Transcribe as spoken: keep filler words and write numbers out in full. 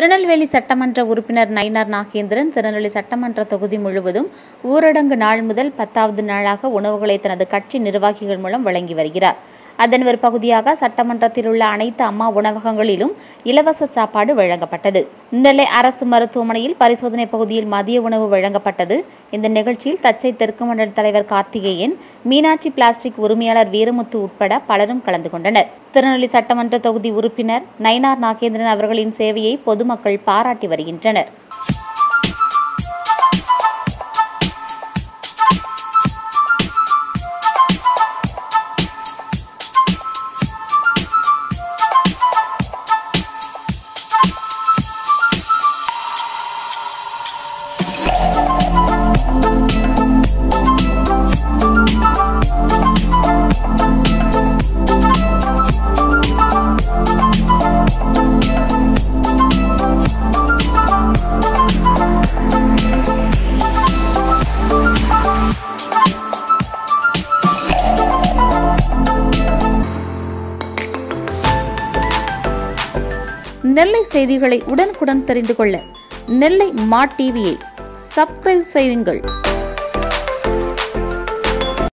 திருநெல்வேலி சட்டமன்ற உறுப்பினர் நயினார் நாகேந்திரன் திருநெல்வேலி சட்டமன்ற தொகுதி முழுவதும் ஊரடங்கு நாள் முதல் பத்தாவது நாளாக உணவுகளை தனது கட்சி நிர்வாகிகள் மூலம் வழங்கி வருகிறார். அதன் ஒரு பகுதியாக சட்டமன்றத்தில் உள்ள அனைத்து அம்மா உணவகங்களிலும் இலவச சாப்பாடு வழங்கப்பட்டது. நெல்லை அரசு மருத்துவமனையில் பரிசோதனை பகுதியில் மதிய உணவு வழங்கப்பட்டது. இந்த நிகழ்ச்சியில் தச்சை தெற்கு மண்டல தலைவர் கார்த்திகேயன், மீனாட்சி பிளாஸ்டிக் உரிமையாளர் வீரமுத்து உட்பட பலரும் கலந்து கொண்டனர். திருநெல்வேலி சட்டமன்ற தொகுதி உறுப்பினர் நயினார் நாகேந்திரன் அவர்களின் சேவையை பொதுமக்கள் பாராட்டி வருகின்றனர். நெல்லை செய்திகளை உடனுக்குடன் தெரிந்து கொள்ள நெல்லை மா டிவியை சப்ஸ்கிரைப் செய்யுங்கள்.